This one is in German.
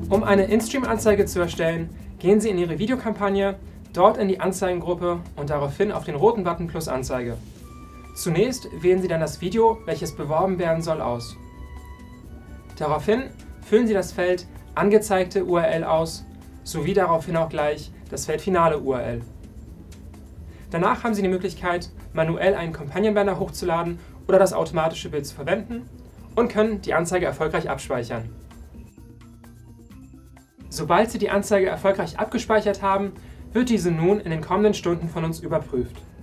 Um eine In-Stream-Anzeige zu erstellen, gehen Sie in Ihre Videokampagne, dort in die Anzeigengruppe und daraufhin auf den roten Button Plus Anzeige. Zunächst wählen Sie dann das Video, welches beworben werden soll, aus. Daraufhin füllen Sie das Feld Angezeigte URL aus, sowie daraufhin auch gleich das Feld Finale URL. Danach haben Sie die Möglichkeit, manuell einen Kampagnenbanner hochzuladen oder das automatische Bild zu verwenden und können die Anzeige erfolgreich abspeichern. Sobald Sie die Anzeige erfolgreich abgespeichert haben, wird diese nun in den kommenden Stunden von uns überprüft.